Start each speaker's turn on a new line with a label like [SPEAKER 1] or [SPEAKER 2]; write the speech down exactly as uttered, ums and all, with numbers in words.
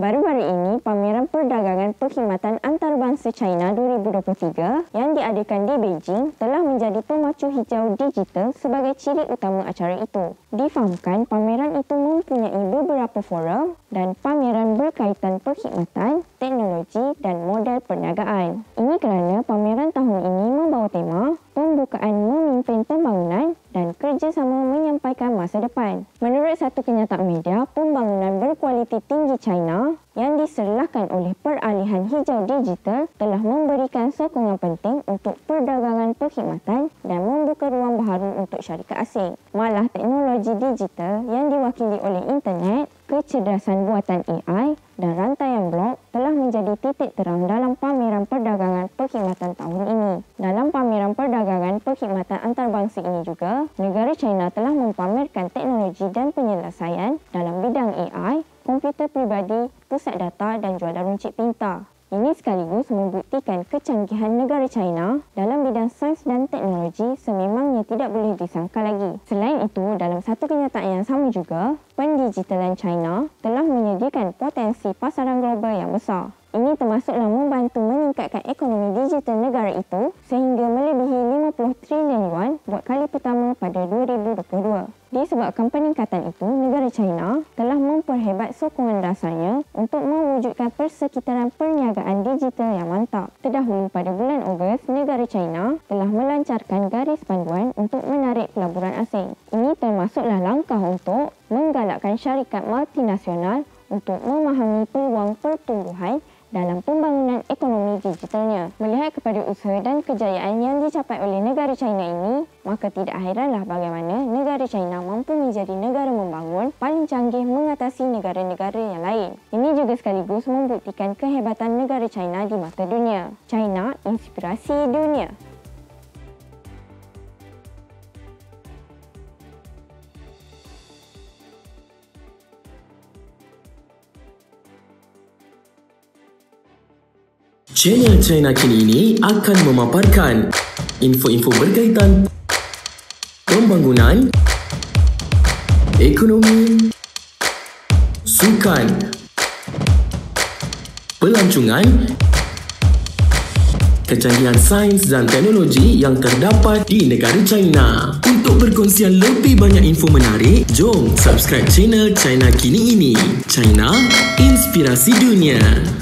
[SPEAKER 1] Baru-baru ini, pameran perdagangan perkhidmatan antarabangsa China dua ribu dua puluh tiga yang diadakan di Beijing telah menjadi pemacu hijau digital sebagai ciri utama acara itu. Difahamkan, pameran itu mempunyai beberapa forum dan pameran berkaitan perkhidmatan, teknologi dan model perniagaan. Ini kerana pameran tahun ini membawa tema pembukaan memimpin pembangunan dan kerjasama menyampaikan masa depan. Menurut satu kenyataan media, pembangunan berkualiti tinggi China yang diserlahkan oleh peralihan hijau digital telah memberikan sokongan penting untuk perdagangan perkhidmatan dan membuka ruang baharu untuk syarikat asing. Malah teknologi digital yang diwakili oleh internet, kecerdasan buatan A I dan rantaian blok telah menjadi titik terang dalam pameran perdagangan perkhidmatan tahun ini. Dalam pameran perdagangan perkhidmatan antarabangsa ini juga, negara China telah mempamerkan teknologi dan penyelesaian dalam bidang A I, komputer peribadi, pusat data dan jualan runcit pintar. Ini sekaligus membuktikan kecanggihan negara China dalam bidang sains dan teknologi sememangnya tidak boleh disangka lagi. Selain itu, dalam satu kenyataan yang sama juga, pendigitalan China telah menyediakan potensi pasaran global yang besar. Ini termasuklah membantu meningkatkan ekonomi digital negara itu sehingga melebihi lima puluh trilion yuan buat kali pertama pada dua ribu dua puluh dua. Disebabkan peningkatan itu, negara China telah memperhebat sokongan dasarnya untuk mewujudkan persekitaran perniagaan digital yang mantap. Terdahulu pada bulan Ogos, negara China telah melancarkan garis panduan untuk menarik pelaburan asing. Ini termasuklah langkah untuk menggalakkan syarikat multinasional untuk memahami peluang pertumbuhan dalam pembangunan ekonomi digitalnya. Melihat kepada usaha dan kejayaan yang dicapai oleh negara China ini, maka tidak hairanlah bagaimana negara China mampu menjadi negara membangun paling canggih mengatasi negara-negara yang lain. Ini juga sekaligus membuktikan kehebatan negara China di mata dunia. China, inspirasi dunia.
[SPEAKER 2] Channel China Kini ini akan memaparkan info-info berkaitan pembangunan, ekonomi, sukan, pelancongan, kecanggihan sains dan teknologi yang terdapat di negara China. Untuk perkongsian lebih banyak info menarik, jom subscribe channel China Kini ini. China, inspirasi dunia.